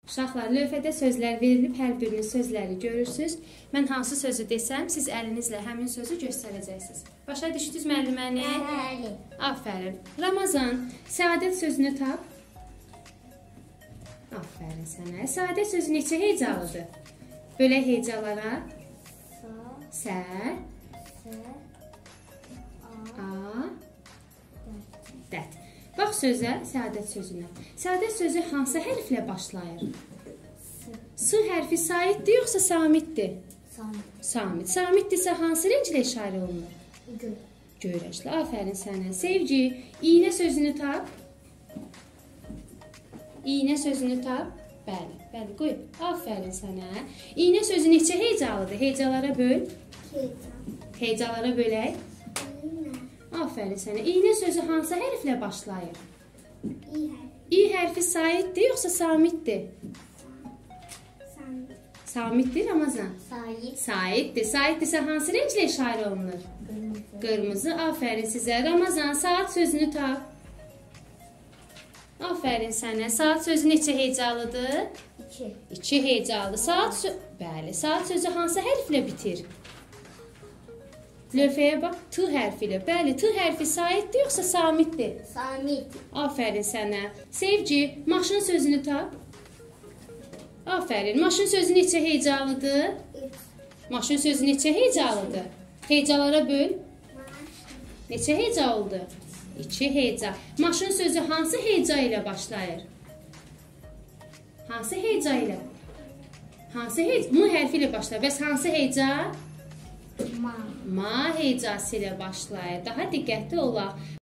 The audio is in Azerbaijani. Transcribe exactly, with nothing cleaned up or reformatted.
Uşaqlar, lövhədə sözlər verilib, hər birinin sözləri görürsünüz. Mən hansı sözü desəm, siz əlinizlə həmin sözü göstərəcəksiniz. Başa düşdünüz müəlliməni? Bəli. Aferin. Ramazan, səadət sözünü tap. Aferin sənə. Səadət sözü neçə hecalıdır? Bölək hecalara. Sa. Sə. Sə. A. Dət. Bax sözə, səadət sözünə. Səadət sözü hansı hərflə başlayır? S hərfi saitdir, yoxsa samitdir? Samit. Samit. Samitdirsə hansı rənglə işarə olunur? Göy. Göy rənglə. Aferin sənə. Sevgi, iynə sözünü tap. İynə sözünü tap. Bəli, bəli, qoy. Aferin sənə. İynə sözü neçə hecalıdır? Hecalara böl. Heca. Hecalara bölək. Aferin sənə. İynə sözü hansı hərflə başlayır? İ hərfi. İ hərfi saitdir, yoxsa samitdir? Samit. Samitdir, Ramazan. Sait. Saitdir. Saitdirsə hansı rənglə işarə olunur? Qırmızı. Qırmızı. Aferin sizə. Ramazan, saat sözünü tap. Aferin sənə. Saat sözü neçə hecalıdır? İki. İki hecalı. Saat sözü... Bəli. Saat sözü hansı hərflə bitir? Lövhəyə bax. T hərfi ilə. Bəli. T hərfi saitdir, yoxsa samitdir? Samit. Aferin sənə. Sevgi, maşın sözünü tap. Aferin. Maşın sözü neçə hecalıdır? Üç. Maşın sözü neçə hecalıdır? Hecalara böl. Maşın. Neçə heca oldu? İki heca. Maşın sözü hansı heca ilə başlayır? Hansı heca ilə? Hansı heca? M hərfi ilə başlayır. Bəs hansı heca? Ma. Ma hecası ilə başlayır. Daha diqqətli olaq.